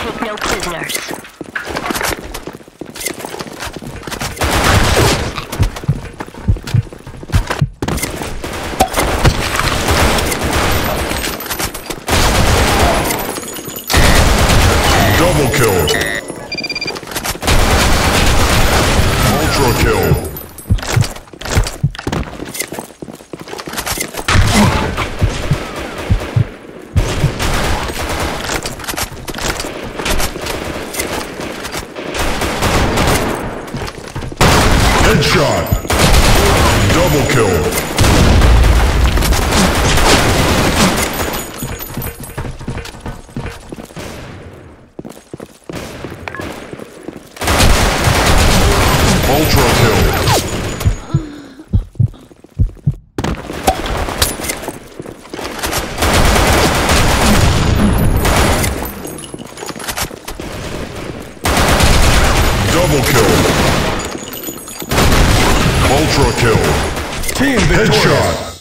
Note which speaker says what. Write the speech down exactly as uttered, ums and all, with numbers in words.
Speaker 1: take no prisoners.
Speaker 2: Double kill. Ultra kill. Headshot. Double kill. Ultra kill. Double kill. Ultra kill.
Speaker 3: Team victorious.
Speaker 2: Headshot.